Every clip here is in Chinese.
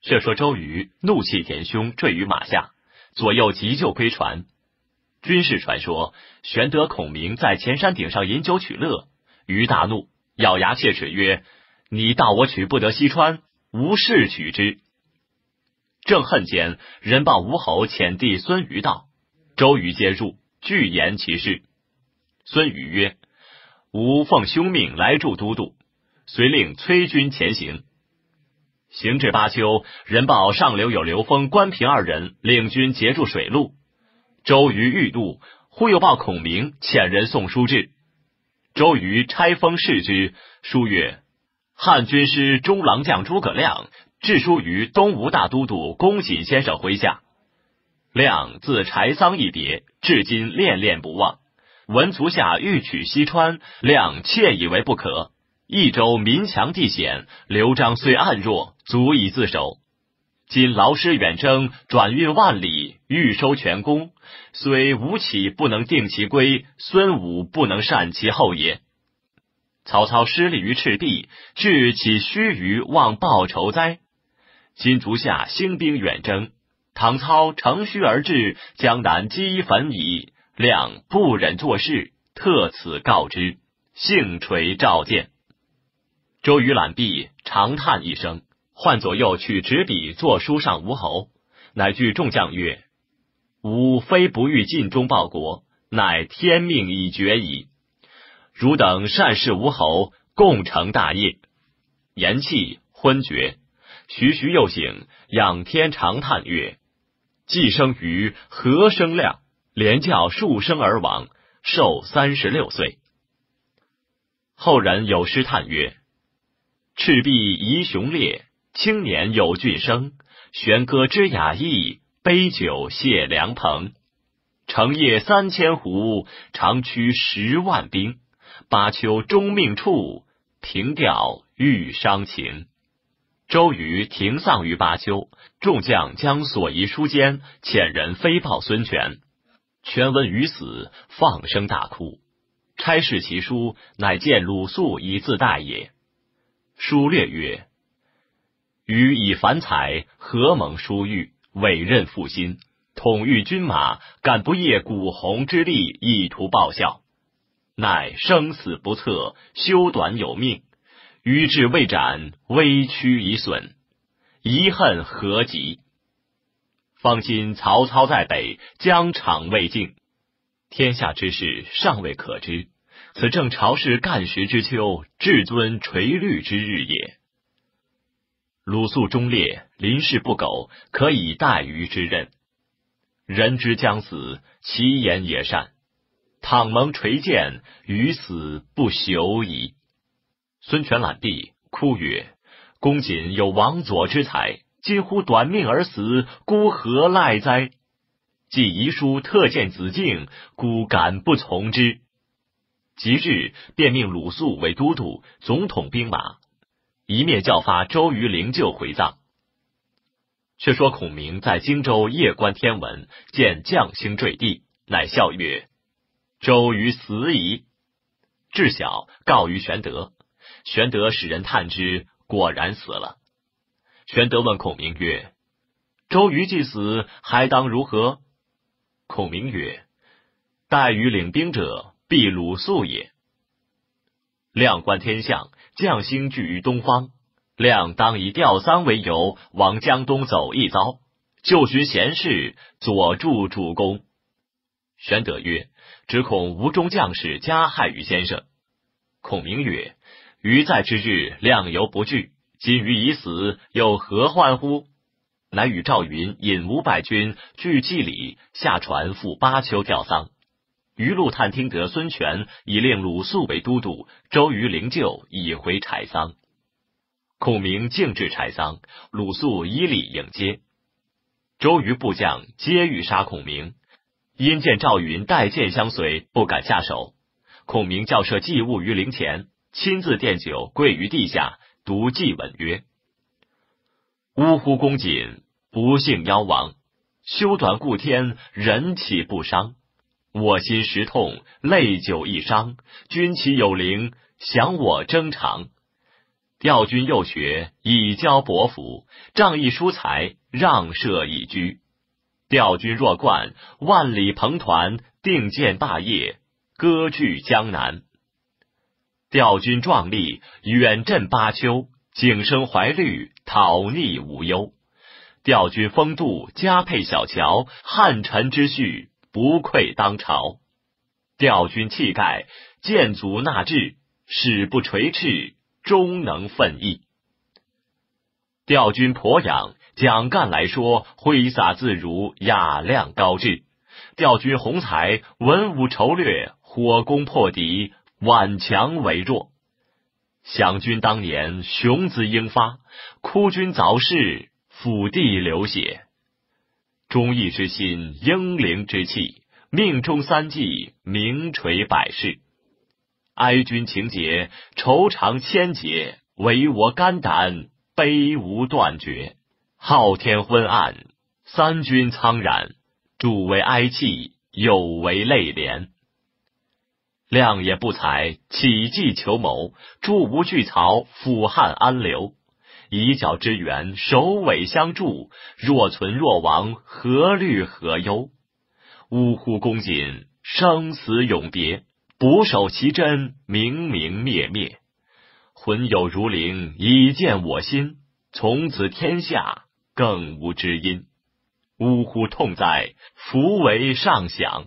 却说周瑜怒气填胸，坠于马下，左右急救归传。军事传说，玄德、孔明在前山顶上饮酒取乐，瑜大怒，咬牙切齿曰：“你道我取不得西川，吾誓取之。”正恨间，人报吴侯遣弟孙瑜到，周瑜接入，具言其事。孙瑜曰：“吾奉兄命来助都督，遂令催军前行。”行至巴丘，人报上流有刘封、关平二人领军截住水路。周瑜欲渡，忽又报孔明遣人送书至。周瑜拆封视之，书曰：“汉军师中郎将诸葛亮致书于东吴大都督公瑾先生麾下。亮自柴桑一别，至今恋恋不忘。闻足下欲取西川，亮切以为不可。益州民强地险，刘璋虽暗弱，足以自守。今劳师远征，转运万里，欲收全功，虽吴起不能定其归，孙武不能善其后也。曹操失利于赤壁，至岂须臾望报仇哉？今足下兴兵远征，唐操乘虚而至，江南积焚矣。亮不忍作事，特此告之，幸垂召见。”周瑜览毕，长叹一声，唤左右取纸笔作书上吴侯，乃具众将曰：“吾非不欲尽忠报国，乃天命已决矣。汝等善事吴侯，共成大业。”言讫，昏厥。徐徐又醒，仰天长叹曰：“既生瑜，何生亮？连教数生而亡，寿36岁。”后人有诗叹曰：“赤壁遗雄烈，青年有俊生。弦歌知雅意，杯酒谢良朋。成业3000斛，长驱10万兵。巴丘终命处，凭吊欲伤情。”周瑜停丧于巴丘，众将将所遗书间，遣人飞报孙权。权闻瑜死，放声大哭，差使其书，乃见鲁肃以自代也。书略曰：“瑜以凡才，何蒙殊遇，委任负心，统御军马，敢不业古洪之力，以图报效？乃生死不测，修短有命。瑜志未展，威屈已损，遗恨何及？方今曹操在北，疆场未尽，天下之事尚未可知。此正朝氏干时之秋，至尊垂绿之日也。鲁肃忠烈，临事不苟，可以代瑜之任。人之将死，其言也善。倘蒙垂鉴，瑜死不朽矣。”孙权览毕，哭曰：“公瑾有王佐之才，近乎短命而死，孤何赖哉？既遗书特见子敬，孤敢不从之。”即日便命鲁肃为都督，总统兵马，一面教发周瑜灵柩回葬。却说孔明在荆州夜观天文，见将星坠地，乃笑曰：“周瑜死矣。”至晓，告于玄德。玄德使人探之，果然死了。玄德问孔明曰：“周瑜既死，还当如何？”孔明曰：“待于领兵者，必鲁肃也。”亮观天象，将星聚于东方，亮当以吊丧为由，往江东走一遭，就寻贤士，佐助主公。玄德曰：“只恐吴中将士加害于先生。”孔明曰：“余在之日，亮犹不惧，今余已死，又何患乎？”乃与赵云引500军据纪里，下船赴巴丘吊丧。余路探听得孙权已令鲁肃为都督，周瑜灵柩已回柴桑。孔明径至柴桑，鲁肃依礼迎接。周瑜部将皆欲杀孔明，因见赵云带剑相随，不敢下手。孔明校设祭物于灵前，亲自奠酒，跪于地下，读祭文曰：“呜呼，公瑾，不幸夭亡，修短故天，人岂不伤？我心实痛，泪久亦伤。君其有灵，降我征长。 调军幼学，以教伯服，仗义疏财，让舍以居。调军若冠，万里鹏团，定建霸业，割据江南。调军壮丽，远镇巴丘，景生怀虑，讨逆无忧。调军风度，加配小乔，汉臣之序，不愧当朝。调军气概，建祖纳志，矢不垂翅，终能奋毅。调军颇养，蒋干来说，挥洒自如，雅量高致。调军宏才，文武筹略，火攻破敌，挽强为弱。想君当年雄姿英发，哭君早逝，辅帝流血。忠义之心，英灵之气，命中三计，名垂百世。哀君情节，愁肠千结，唯我肝胆，悲无断绝。昊天昏暗，三军苍然，主为哀泣，有为泪连。亮也不才，起计求谋，助吴拒曹，抚汉安流。以角之源，首尾相助，若存若亡，何虑何忧？呜呼公瑾，生死永别，不守其真，明明灭灭。魂有如灵，已见我心，从此天下更无知音。呜呼痛哉，夫为上想。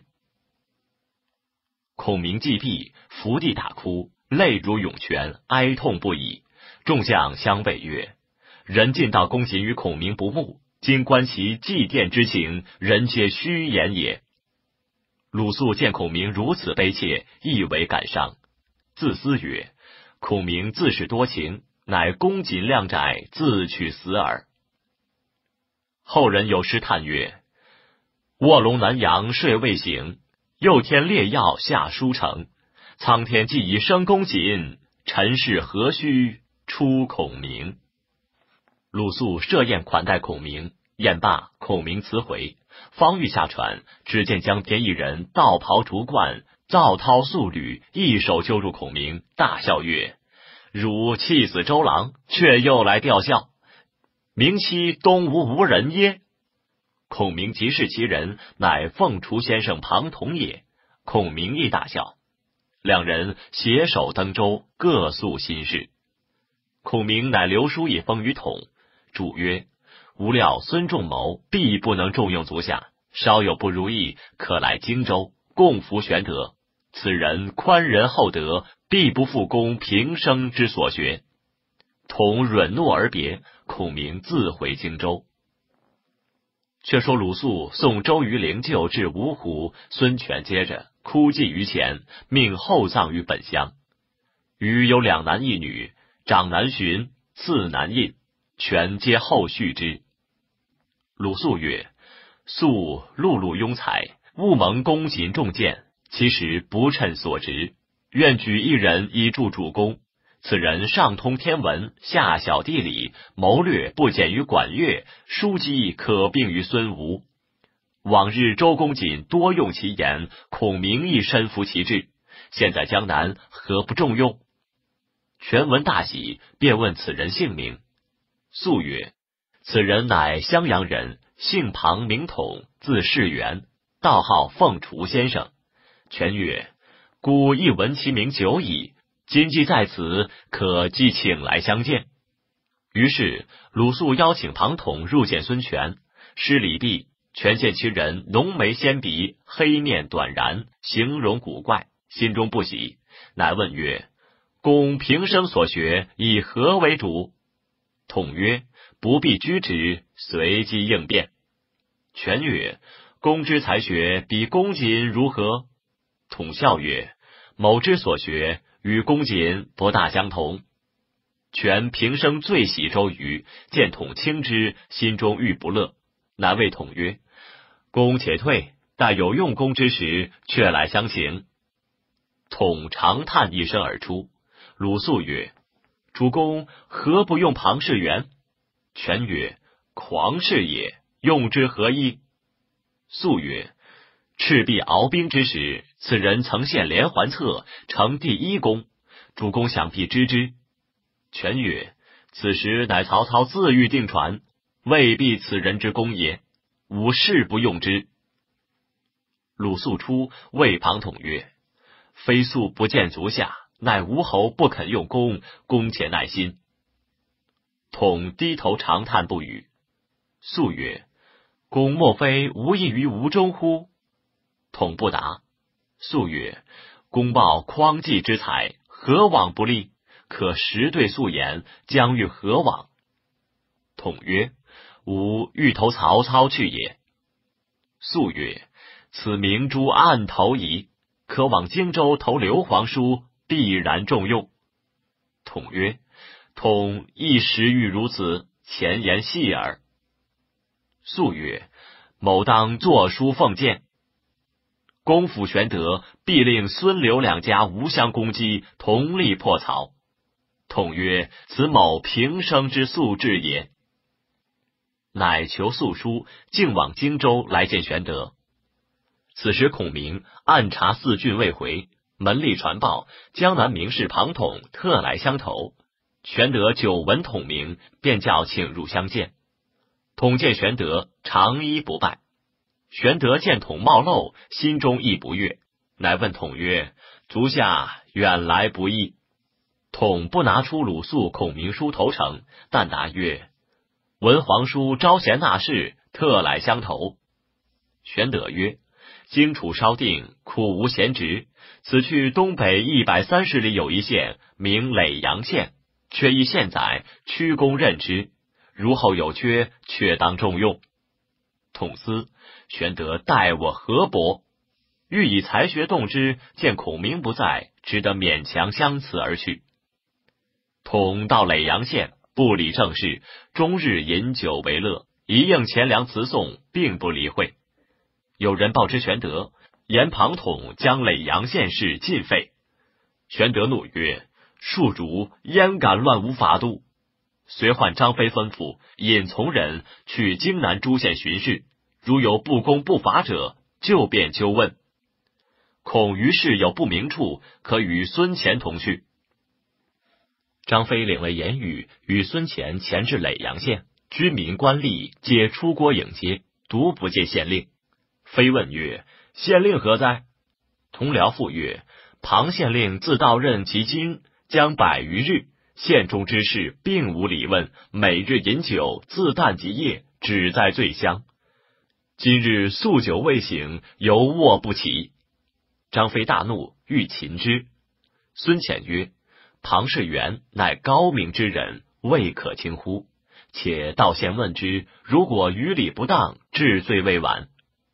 孔明既毙，伏地大哭，泪如涌泉，哀痛不已。众将相谓曰：人尽道公瑾与孔明不睦，今观其祭奠之情，人皆虚言也。鲁肃见孔明如此悲切，亦为感伤，自思曰：孔明自是多情，乃公瑾量窄，自取死耳。后人有诗叹曰：卧龙南阳睡未醒，又添烈药下书城。苍天既已生公瑾，尘世何须出孔明。鲁肃设宴款待孔明，宴罢，孔明辞回，方欲下船，只见江边一人道袍竹冠，皂绦素履，一手揪住孔明，大笑曰：汝气死周郎，却又来吊孝，明期东吴无人耶？孔明即是其人，乃凤雏先生庞统也。孔明亦大笑，两人携手登舟，各诉心事。孔明乃留书一封于统，主曰：吾料孙仲谋必不能重用足下，稍有不如意，可来荆州，共扶玄德。此人宽仁厚德，必不负公平生之所学。统允诺而别，孔明自回荆州。却说鲁肃送周瑜灵柩至芜湖，孙权接着哭祭于前，命厚葬于本乡。余有两男一女，长男荀，次男印，权皆后续之。鲁肃曰：肃碌碌庸才，勿蒙公瑾重见，其实不称所职，愿举一人以助主公。此人上通天文，下晓地理，谋略不减于管乐，书机可并于孙吴。往日周公瑾多用其言，孔明亦深服其志，现在江南何不重用？权闻大喜，便问此人姓名。肃曰：此人乃襄阳人，姓庞名统，字士元，道号凤雏先生。权曰：孤亦闻其名久矣，今既在此，可即请来相见。于是鲁肃邀请庞统入见孙权，施礼毕，权见其人浓眉纤鼻，黑面短髯，形容古怪，心中不喜，乃问曰：公平生所学，以何为主？统曰：不必拘职，随机应变。权曰：公之才学，比公瑾如何？统笑曰：某之所学，与公瑾不大相同。权平生最喜周瑜，见统轻之，心中愈不乐，乃谓统曰：公且退，待有用功之时，却来相请。统长叹一声而出。鲁肃曰：主公何不用庞士元？权曰：狂士也，用之何益？肃曰：赤壁鏖兵之时，此人曾献连环策，成第一功，主公想必知之。 权曰：此时乃曹操自欲定传，未必此人之功也，吾誓不用之。鲁肃出谓庞统曰：非素不见足下，乃吴侯不肯用功，恭且耐心。统低头长叹不语。肃曰：公莫非无益于吴中乎？统不答。肃曰：公报匡济之才，何往不利？可实对肃言，将欲何往？统曰：吾欲投曹操去也。肃曰：此明珠暗投矣，可往荆州投刘皇叔，必然重用。统曰：统一时欲如此，前言细耳。肃曰：某当作书奉谏。公辅玄德，必令孙刘两家无相攻击，同力破曹。统曰：此某平生之素志也。乃求肃书，径往荆州来见玄德。此时孔明暗查四郡未回，门吏传报，江南名士庞统特来相投。玄德久闻统名，便叫请入相见。统见玄德，长揖不拜。玄德见统冒漏，心中亦不悦，乃问统曰：足下远来不易。统不拿出鲁肃、孔明书投诚，但答曰：闻皇叔招贤纳士，特来相投。玄德曰：荆楚稍定，苦无贤职，此去东北130里有一县，名耒阳县，缺一县宰，屈公任之。如后有缺，却当重用。统思玄德待我何薄，欲以才学动之，见孔明不在，只得勉强相辞而去。统到耒阳县，不理政事，终日饮酒为乐，一应钱粮辞送，并不理会。有人报知玄德，言庞统将耒阳县事尽废。玄德怒曰：庶主焉敢乱无法度？随唤张飞吩咐引从人去荆南诸县巡视，如有不公不法者，就便纠问。恐于是有不明处，可与孙乾同去。张飞领了言语，与孙乾前至耒阳县，居民官吏皆出郭迎接，独不见县令。飞问曰：县令何在？同僚复曰：庞县令自到任及今，将100余日，县中之事并无理问，每日饮酒，自旦及夜，只在醉乡。今日宿酒未醒，犹卧不起。张飞大怒，欲擒之。孙乾曰：庞士元乃高明之人，未可轻忽，且到县问之，如果于理不当，治罪未晚。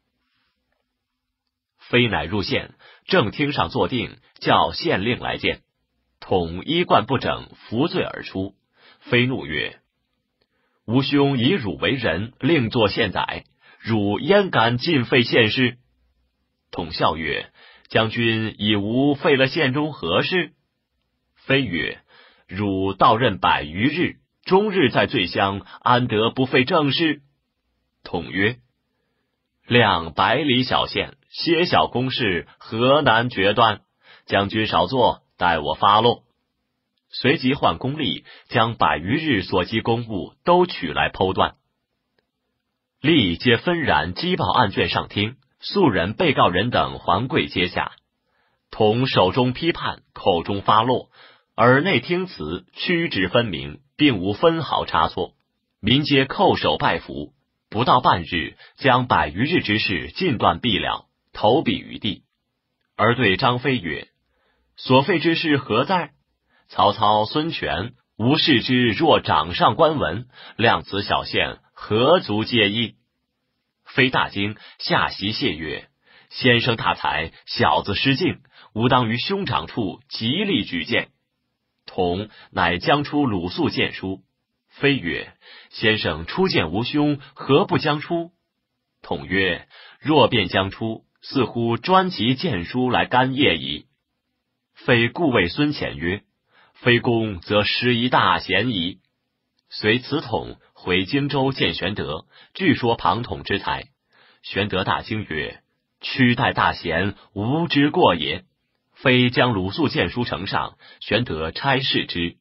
飞乃入县，正厅上坐定，叫县令来见。统衣冠不整，服罪而出。飞怒曰：吾兄以汝为人，另作县宰，汝焉敢尽废县事？统笑曰：将军以吾废了县中何事？飞曰：汝到任100余日，终日在醉乡，安得不废政事？统曰：量100里小县，些小公事，何难决断？将军少坐，待我发落。随即唤公吏，将100余日所积公务都取来剖断。吏皆纷然击报案卷上听，素人、被告人等还跪阶下。统手中批判，口中发落，耳内听词，曲直分明，并无分毫差错。民皆叩首拜服。不到半日，将100余日之事尽断毕了，投笔于地。而对张飞曰：所废之事何在？曹操、孙权吾视之若掌上观文，量此小县，何足介意？飞大惊，下席谢曰：先生大才，小子失敬，吾当于兄长处极力举荐。统乃将出鲁肃荐书。飞曰：先生初见吾兄，何不将出？统曰：若便将出，似乎专其荐书来干谒矣。飞故谓孙乾曰：非公则失一大贤矣。随此统回荆州见玄德，据说庞统之才。玄德大惊曰：屈待大贤，吾之过也。飞将鲁肃荐书呈上，玄德差事之。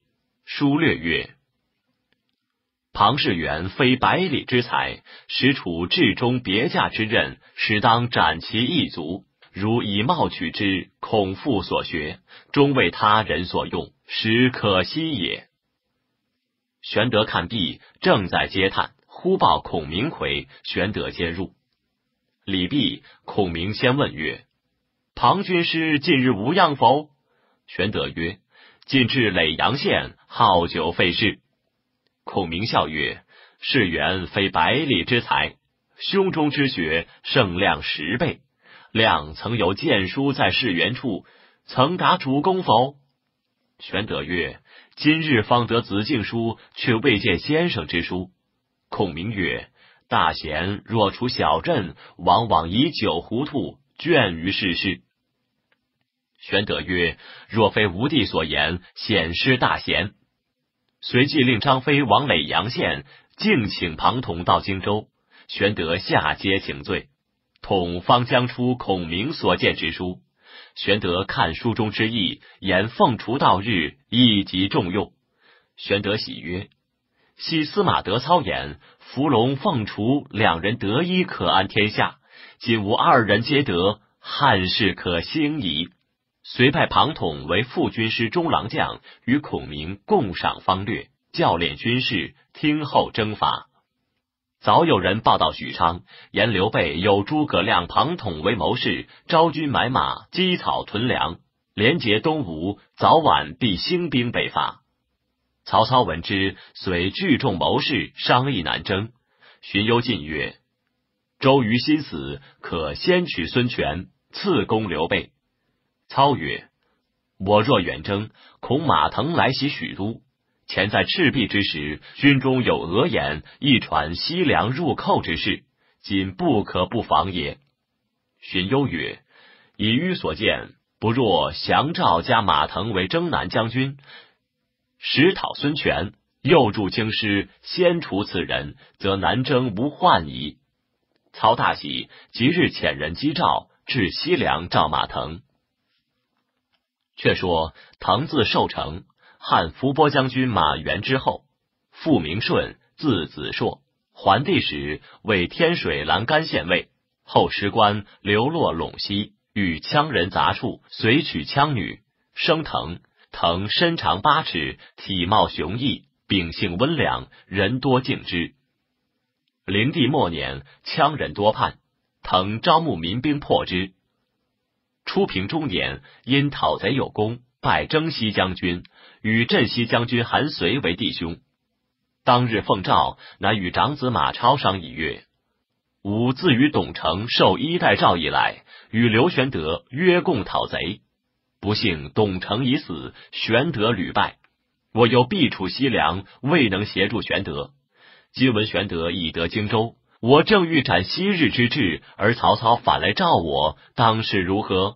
书略曰：庞士元非百里之才，实处治中别驾之任，实当斩其一族。如以貌取之，恐复所学，终为他人所用，实可惜也。玄德看毕，正在嗟叹，忽报孔明回，玄德皆入。礼毕，孔明先问曰：庞军师近日无恙否？玄德曰：近至耒阳县，好酒费事。孔明笑曰：士元非百里之才，胸中之血胜亮10倍。亮曾有荐书在士元处，曾达主公否？玄德曰：今日方得子敬书，却未见先生之书。孔明曰：大贤若处小镇，往往以酒糊涂，倦于世事。玄德曰：若非吾弟所言，显失大贤。随即令张飞往耒阳县，敬请庞统到荆州。玄德下阶请罪。统方将出孔明所见之书。玄德看书中之意，言凤雏到日，一极重用。玄德喜曰：昔司马德操言，伏龙凤雏2人得一，可安天下。今吾2人皆得，汉室可兴矣。遂派庞统为副军师中郎将，与孔明共赏方略，教练军事，听候征伐。早有人报道许昌，言刘备有诸葛亮、庞统为谋士，招军买马，积草屯粮，连结东吴，早晚必兴兵北伐。曹操闻之，遂聚众谋士，商议南征。荀攸进曰：周瑜心死，可先取孙权，次攻刘备。操曰：我若远征，恐马腾来袭许都。前在赤壁之时，军中有讹言，一传西凉入寇之事，今不可不防也。荀攸曰：以愚所见，不若降赵加马腾为征南将军，实讨孙权，诱助京师，先除此人，则南征无患矣。操大喜，即日遣人击赵，至西凉召马腾。却说腾字寿成，汉伏波将军马援之后，父名顺，字子硕，桓帝时为天水蓝干县尉，后失官，流落陇西，与羌人杂处，遂娶羌女，生腾。腾身长8尺，体貌雄毅，秉性温良，人多敬之。灵帝末年，羌人多叛，腾招募民兵破之。初平中年，因讨贼有功，拜征西将军，与镇西将军韩遂为弟兄。当日奉诏，乃与长子马超商议曰：吾自与董承受1代诏以来，与刘玄德约共讨贼。不幸董承已死，玄德屡败，我又避处西凉，未能协助玄德。今闻玄德已得荆州，我正欲展昔日之志，而曹操反来召我，当是如何？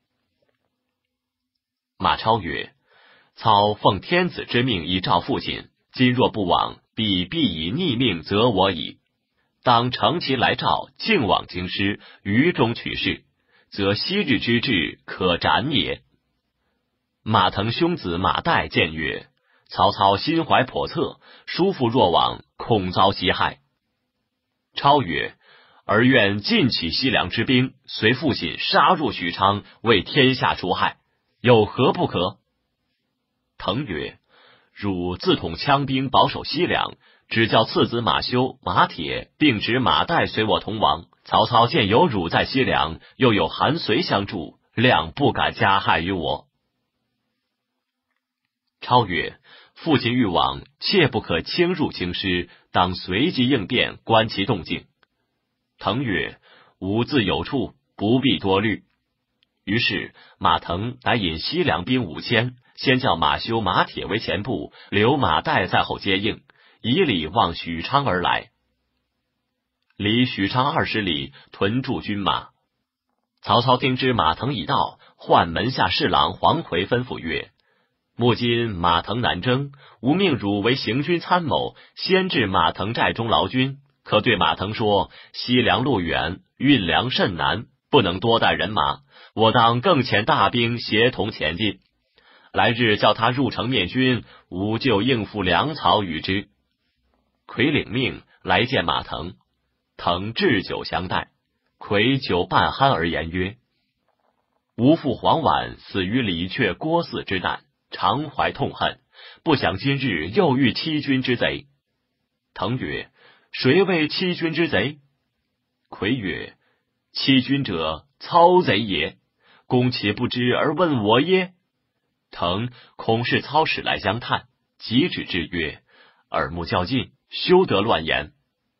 马超曰：操奉天子之命以召父亲，今若不往，必以逆命责我矣。当乘其来召，径往京师，于中取士，则昔日之志可斩也。马腾兄子马岱谏曰：曹操心怀叵测，叔父若往，恐遭其害。超曰：儿愿尽起西凉之兵，随父亲杀入许昌，为天下除害，有何不可？腾曰：汝自统羌兵，保守西凉，只教次子马修、马铁，并指马岱随我同亡。曹操见有汝在西凉，又有韩遂相助，谅不敢加害于我。超曰：父亲欲往，切不可轻入京师，当随即应变，观其动静。腾曰：吾自有处，不必多虑。于是马腾乃引西凉兵5000，先叫马修、马铁为前部，留马岱在后接应，以礼望许昌而来。离许昌20里，屯驻军马。曹操听知马腾已到，唤门下侍郎黄奎吩咐曰：目今马腾南征，吾命汝为行军参谋，先至马腾寨中劳军。可对马腾说，西凉路远，运粮甚难，不能多带人马，我当更遣大兵协同前进。 来日叫他入城面君，吾就应付粮草与之。”夔领命来见马腾，腾置酒相待。夔酒半酣而言曰：“吾父黄琬死于李傕郭汜之难，常怀痛恨，不想今日又遇欺君之贼。”腾曰：“谁为欺君之贼？”夔曰：“欺君者，操贼也。公岂不知而问我耶？”腾恐是操使来相探，即止之曰：“耳目较劲，休得乱言。”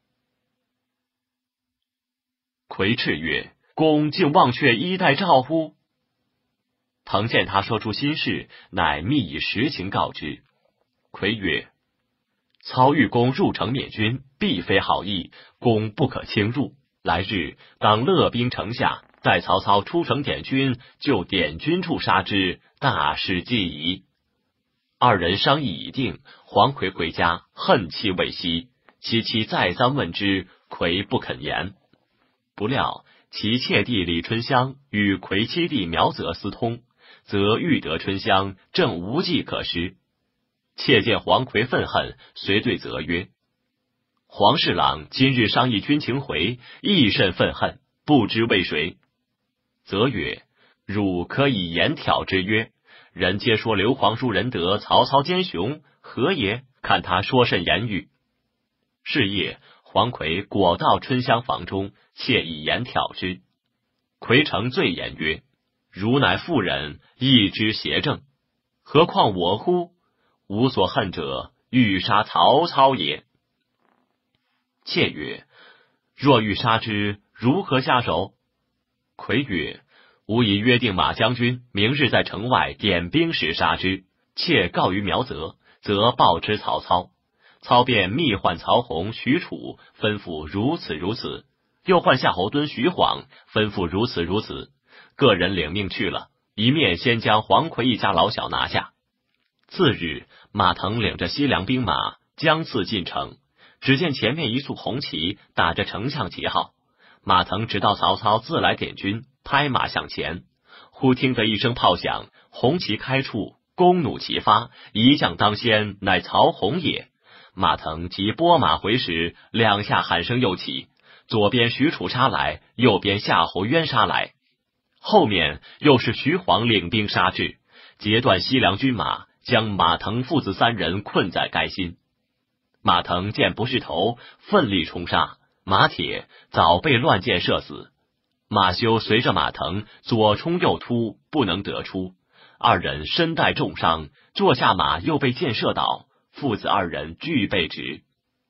夔叱曰：“公竟忘却衣带诏乎？”腾见他说出心事，乃密以实情告之。夔曰：“操欲公入城免君，必非好意，公不可轻入。来日当勒兵城下，待曹操出城点军，就点军处杀之，大事既矣。”二人商议已定，黄夔回家，恨气未息。其妻再三问之，夔不肯言。不料其妾弟李春香与夔妻弟苗泽私通，则欲得春香，正无计可施。妾见黄夔愤恨，遂对泽曰：“黄侍郎今日商议军情回，亦甚愤恨，不知为谁？”泽曰：“汝可以言挑之曰：人皆说刘皇叔仁德，曹操奸雄，何也？看他说甚言语。”是夜，黄夔果到春香房中，妾以言挑之。夔诚罪言曰：“汝乃妇人，亦知邪正，何况我乎？吾所恨者，欲杀曹操也。”妾曰：“若欲杀之，如何下手？”夔曰：“吾已约定马将军，明日在城外点兵时杀之。妾告于苗泽，则报之曹操。操便密唤曹洪、许褚，吩咐如此如此，又唤夏侯惇、徐晃，吩咐如此如此。个人领命去了，一面先将黄夔一家老小拿下。次日，马腾领着西凉兵马将次进城，只见前面一束红旗，打着丞相旗号。马腾直到曹操自来点军，拍马向前，忽听得一声炮响，红旗开处，弓弩齐发，一将当先，乃曹洪也。马腾即拨马回时，两下喊声又起，左边许褚杀来，右边夏侯渊杀来，后面又是徐晃领兵杀至，截断西凉军马，将马腾父子三人困在垓心。马腾见不是头，奋力冲杀，马铁早被乱箭射死。马修随着马腾左冲右突，不能得出，二人身带重伤，坐下马又被箭射倒，父子二人俱被执。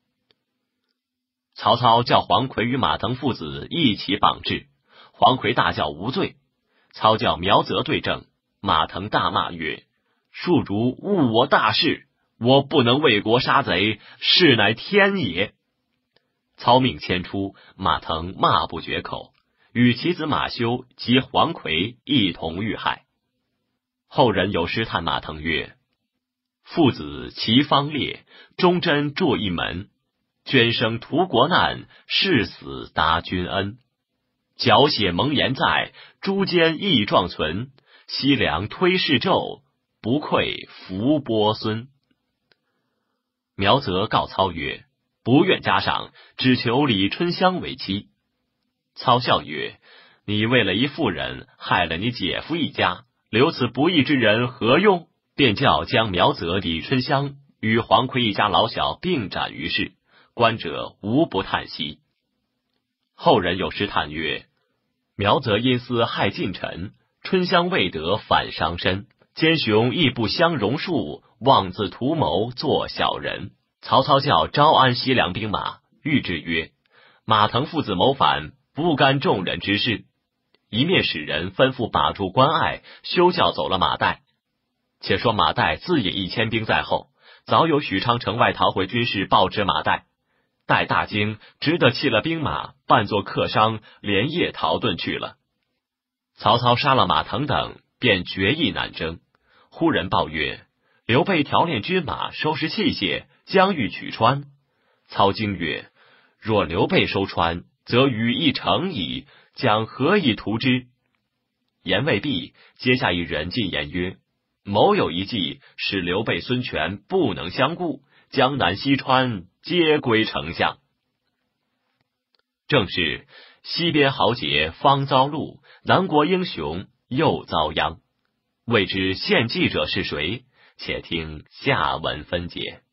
曹操叫黄夔与马腾父子一起绑至，黄夔大叫无罪。操叫苗泽对证，马腾大骂曰：“庶如误我大事，我不能为国杀贼，是乃天也。”操命迁出，马腾骂不绝口，与其子马修及黄夔一同遇害。后人有诗叹马腾曰：“父子齐方烈，忠贞著一门。捐生图国难，誓死答君恩。缴血蒙言在，诛奸义状存。西凉推事纣，不愧伏波孙。”苗泽告操曰：“不愿加赏，只求李春香为妻。”操笑曰：“你为了一妇人，害了你姐夫一家，留此不义之人何用？”便叫将苗泽、李春香与黄夔一家老小并斩于市，观者无不叹息。后人有诗叹曰：“苗泽因私害近臣，春香未得反伤身。奸雄亦不相容恕，妄自图谋做小人。”曹操叫招安西凉兵马，谕之曰：“马腾父子谋反，不干众人之事。”一面使人吩咐把住关隘，休叫走了马岱。且说马岱自引1000兵在后，早有许昌城外逃回军士报知马岱。岱大惊，只得弃了兵马，扮作客商，连夜逃遁去了。曹操杀了马腾等，便决意南征。忽人报曰：“刘备调练军马，收拾器械，将欲取川。”操惊曰：“若刘备收川，则羽翼成矣，将何以图之？”言未毕，阶下一人进言曰：“ 某有一计，使刘备、孙权不能相顾，江南西川皆归丞相。正是西边豪杰方遭戮，南国英雄又遭殃。未知献计者是谁？且听下文分解。